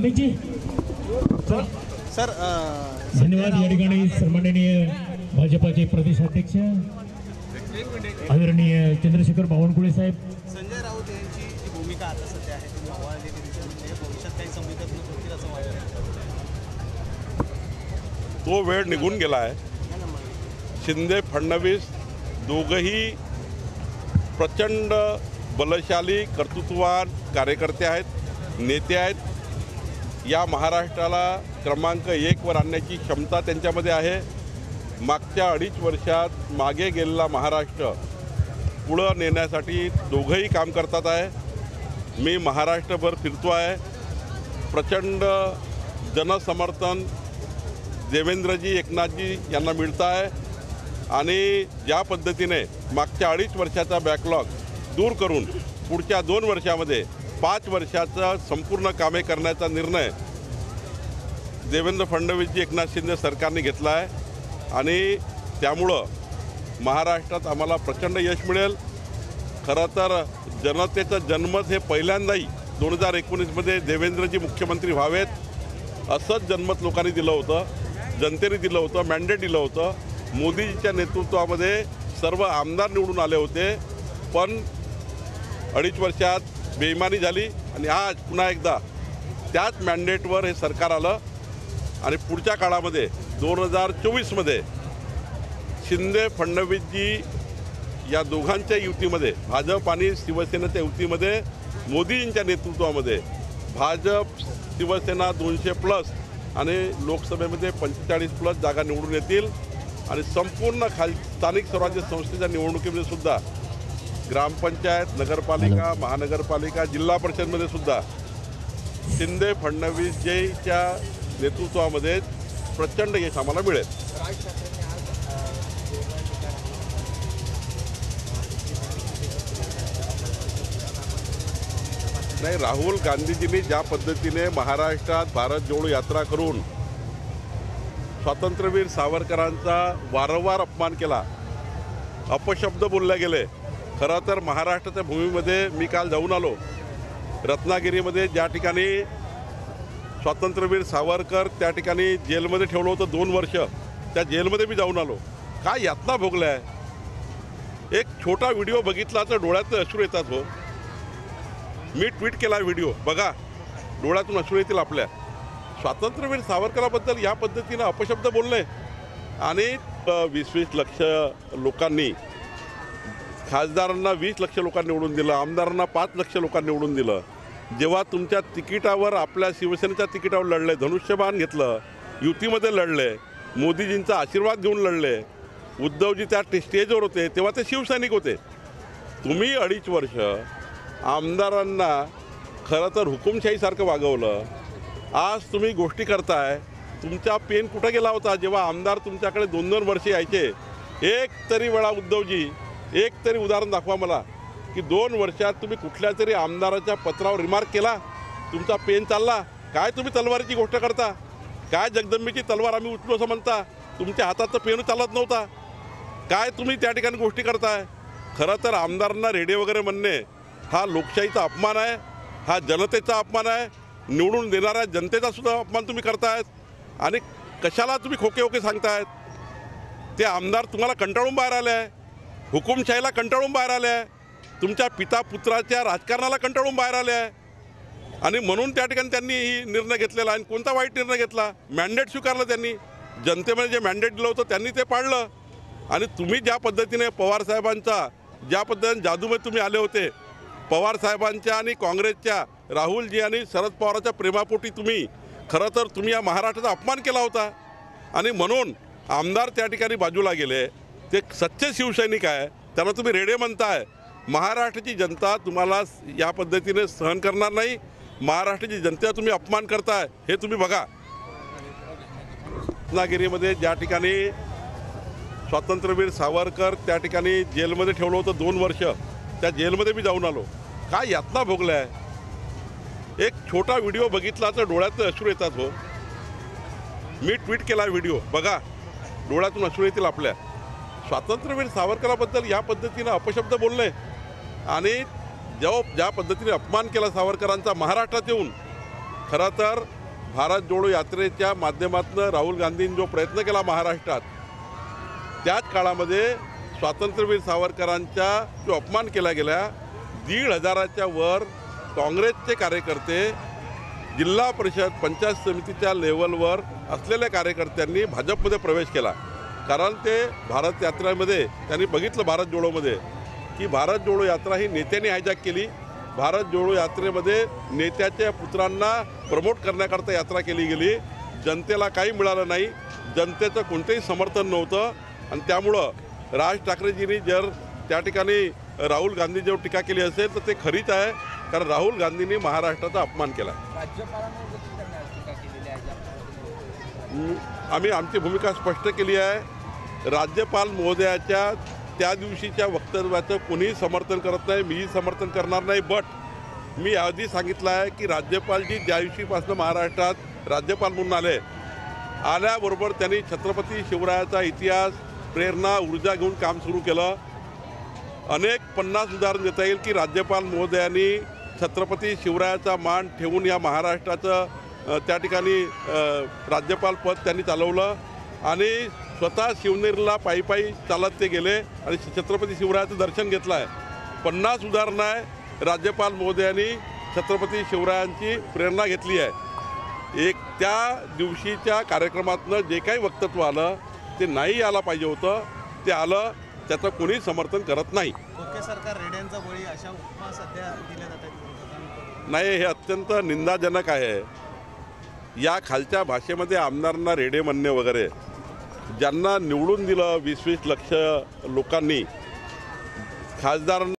जी sir धन्यवाद। या ठिकाणी सन्माननीय भाजपाचे प्रदेशाध्यक्ष आदरणीय चंद्रशेखर बावनकुळे साहेब, संजय राऊत यांची जी भूमिका आता सध्या आहे ती आव्हान देते, भविष्यात काही संमितच होतील असं वाटतं? तो वेळ निघून गेला आहे। शिंदे फडणवीस दोघंही प्रचंड बलशाली कर्तृत्ववान कार्यकर्ते आहेत, नेते आहेत। या महाराष्ट्राला क्रमांक 1 वर आणण्याची क्षमता त्यांच्यामध्ये आहे। मागच्या 2.5 वर्षात मागे गेलेला महाराष्ट्र पुढं नेण्यासाठी दोघंही काम करतात आहे। मी महाराष्ट्रभर फिरतो आहे। प्रचंड जनसमर्थन देवेंद्रजी एकनाथजी यांना मिळतं आहे आणि ज्या पद्धतीने मागच्या 2.5 वर्षाचा बॅकलॉग दूर करून पुढच्या 2 वर्षामध्ये 5 वर्षाचा संपूर्ण कामे करण्याचा निर्णय देवेंद्र फडणवीसजी एकनाथ शिंदे सरकारने घेतला आहे आणि त्यामुळं महाराष्ट्रात आम्हाला प्रचंड यश मिळेल। खरं तर जनतेचं जनमत हे पहिल्यांदाही 2019मध्ये देवेंद्रजी मुख्यमंत्री व्हावेत असंच जनमत लोकांनी दिलं होतं, जनतेने दिलं होतं, मॅन्डेट दिलं होतं। मोदीजीच्या नेतृत्वामध्ये सर्व आमदार निवडून आले होते, पण 2.5 वर्षात बेईमानी झाली आणि आज पुन्हा एकदा त्याच मॅन्डेटवर हे सरकार आलं आणि पुढच्या काळामध्ये 2024मध्ये शिंदे फडणवीसजी या दोघांच्या युतीमध्ये, भाजप आणि शिवसेनेच्या युतीमध्ये मोदीजींच्या नेतृत्वामध्ये भाजप शिवसेना 200+ आणि लोकसभेमध्ये 45+ जागा निवडून येतील आणि संपूर्ण स्थानिक स्वराज्य संस्थेच्या निवडणुकीमध्ये सुद्धा ग्रामपंचायत, नगरपालिका, महानगरपालिका, जिल्हा परिषदमध्ये सुद्धा शिंदे फडणवीसजीच्या नेतृत्वामध्ये प्रचंड यश आम्हाला मिळेल। नाही, राहुल गांधीजींनी ज्या पद्धतीने महाराष्ट्रात भारत जोडो यात्रा करून स्वातंत्र्यवीर सावरकरांचा वारंवार अपमान केला, अपशब्द बोलले गेले। खरं तर महाराष्ट्राच्या भूमीमध्ये मी काल जाऊन आलो। रत्नागिरीमध्ये ज्या ठिकाणी स्वातंत्र्यवीर सावरकर त्या ठिकाणी जेलमध्ये ठेवलं होतं 2 वर्ष, त्या जेलमध्ये मी जाऊन आलो। काय यातना भोगल्या आहे। एक छोटा व्हिडिओ बघितला तर डोळ्यातून अश्रू येतात हो। मी ट्विट केला व्हिडिओ, बघा, डोळ्यातून अश्रू येतील आपल्या। स्वातंत्र्यवीर सावरकराबद्दल या पद्धतीनं अपशब्द बोलले आणि 20-20 लक्ष लोकांनी, खासदारांना 20 लक्ष लोकांनी निवडून दिलं, आमदारांना 5 लक्ष लोकांनी निवडून दिलं। जेव्हा तुमच्या तिकिटावर, आपल्या शिवसेनेच्या तिकिटावर लढले, धनुष्यबाण घेतलं, युतीमध्ये लढले, मोदीजींचा आशीर्वाद घेऊन लढले, उद्धवजी त्या स्टेजवर होते तेव्हा ते शिवसैनिक होते। तुम्ही 2.5 वर्ष आमदारांना खरं तर हुकुमशाहीसारखं वागवलं। आज तुम्ही गोष्टी करताय, तुमचा पेन कुठं गेला होता जेव्हा आमदार तुमच्याकडे 2-2 वर्ष यायचे? एक तरी वेळा उद्धवजी, एक तरी उदाहरण दाखवा मला की 2 वर्षात तुम्ही कुठल्या तरी आमदाराच्या पत्रावर रिमार्क केला, तुमचा पेन चालला? काय तुम्ही तलवारीची गोष्ट करता? काय जगदंबेची तलवार आम्ही उचलू असं म्हणता? तुमच्या हाताचं पेन चालत नव्हता? काय तुम्ही त्या ठिकाणी गोष्टी करताय? खरं तर आमदारांना रेडे वगैरे म्हणणे हा लोकशाहीचा अपमान आहे, हा जनतेचा अपमान आहे, निवडून देणाऱ्या जनतेचा सुद्धा अपमान तुम्ही करतायत। आणि कशाला तुम्ही खोके सांगतायत? ते आमदार तुम्हाला कंटाळून बाहेर आले आहे, हुकुमशाहीला कंटाळून बाहेर आले आहे, तुमच्या पिता पुत्राच्या राजकारणाला कंटाळून बाहेर आले आहे आणि म्हणून त्या ठिकाणी त्यांनी ही निर्णय घेतलेला आहे। कोणता वाईट निर्णय घेतला? मॅन्डेट स्वीकारलं त्यांनी, जनतेमध्ये जे मॅन्डेट दिलं होतं त्यांनी ते पाळलं। आणि तुम्ही ज्या पद्धतीने पवारसाहेबांचा, ज्या पद्धतीने जादूमध्ये तुम्ही आले होते, पवारसाहेबांच्या आणि काँग्रेसच्या, राहुलजी आणि शरद पवारांच्या प्रेमापोटी खरं तर तुम्ही या महाराष्ट्राचा अपमान केला होता आणि म्हणून आमदार त्या ठिकाणी बाजूला गेले। ते सच्चे शिवसैनिक आहे, त्यांना तुम्ही रेडे म्हणताय। महाराष्ट्राची जनता तुम्हाला या पद्धतीने सहन करणार नाही। महाराष्ट्राची जनतेचा तुम्ही अपमान करताय हे तुम्ही बघा। रत्नागिरीमध्ये ज्या ठिकाणी स्वातंत्र्यवीर सावरकर त्या ठिकाणी जेलमध्ये ठेवलं होतं 2 वर्ष, त्या जेलमध्ये मी जाऊन आलो। काय यातना भोगल्या आहे। एक छोटा व्हिडिओ बघितला तर डोळ्यातून अश्रू येतात हो। मी ट्विट केला व्हिडिओ, बघा, डोळ्यातून अश्रू येतील आपल्या। स्वातंत्र्यवीर सावरकराबद्दल या पद्धतीनं अपशब्द बोलले आणि ज्या पद्धतीने अपमान केला सावरकरांचा महाराष्ट्रात येऊन, खरं तर भारत जोडो यात्रेच्या माध्यमातून राहुल गांधींनी जो प्रयत्न केला महाराष्ट्रात, त्याच काळामध्ये स्वातंत्र्यवीर सावरकरांचा जो अपमान केला गेला, 1,500च्या वर काँग्रेसचे कार्यकर्ते, जिल्हा परिषद पंचायत समितीच्या लेवलवर असलेल्या कार्यकर्त्यांनी भाजपमध्ये प्रवेश केला. कारण ते भारत यात्रेमध्ये त्यांनी बघितलं, भारत जोडोमध्ये, की भारत जोडो यात्रा ही नेत्यांनी हायजॅक केली. भारत जोडो यात्रेमध्ये नेत्याच्या पुत्रांना प्रमोट करण्याकरता यात्रा केली गेली. जनतेला काही मिळालं नाही, जनतेचं कोणतंही समर्थन नव्हतं. आणि त्यामुळं राज ठाकरेजींनी जर त्या ठिकाणी राहुल गांधींवर टीका केली असेल तर ते खरीच आहे, कारण राहुल गांधींनी महाराष्ट्राचा अपमान केला. आम्ही आमची भूमिका स्पष्ट केली आहे. राज्यपाल महोदयाच्या त्या दिवशीच्या वक्तव्याचं कोणीही समर्थन करत नाही, मीही समर्थन करणार नाही. बट मी आधी सांगितलं आहे की राज्यपालजी ज्या दिवशीपासून महाराष्ट्रात राज्यपाल म्हणून आल्याबरोबर त्यांनी छत्रपती शिवरायाचा इतिहास, प्रेरणा, ऊर्जा घेऊन काम सुरू केलं. अनेक 50 उदाहरण देता येईल की राज्यपाल महोदयांनी छत्रपती शिवरायाचा मान ठेवून या महाराष्ट्राचं त्या ठिकाणी राज्यपाल पद त्यांनी चालवलं आणि स्वतः शिवनेरीला पायी पायी चालत ते गेले आणि छत्रपती शिवरायाचं दर्शन घेतलं आहे. 50 उदाहरणं आहे. राज्यपाल महोदयांनी छत्रपती शिवरायांची प्रेरणा घेतली आहे. एक त्या दिवशीच्या कार्यक्रमातनं जे काही वक्तव्य आलं ते नाही आलं पाहिजे होतं, ते आलं. त्याचं कोणी समर्थन करत नाही. ओके सरकार रेड्यांचा बळी अशा उपमा सध्या दिल्या जातात. नाही, हे अत्यंत निंदाजनक आहे. या खालच्या भाषेमध्ये आमदारांना रेडे म्हणणे वगैरे, ज्यांना निवडून दिलं 20-20 लक्ष लोकांनी, खासदारांना